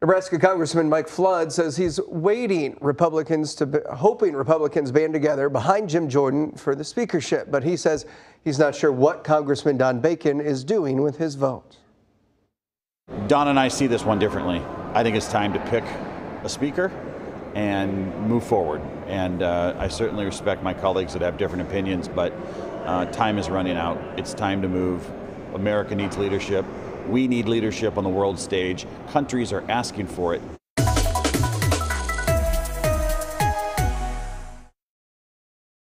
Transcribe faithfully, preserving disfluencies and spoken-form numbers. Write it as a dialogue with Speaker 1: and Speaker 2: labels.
Speaker 1: Nebraska Congressman Mike Flood says he's waiting Republicans to, hoping Republicans band together behind Jim Jordan for the speakership, but he says he's not sure what Congressman Don Bacon is doing with his vote.
Speaker 2: Don and I see this one differently. I think it's time to pick a speaker and move forward. And uh, I certainly respect my colleagues that have different opinions, but uh, time is running out. It's time to move. America needs leadership. We need leadership on the world stage. Countries are asking for it.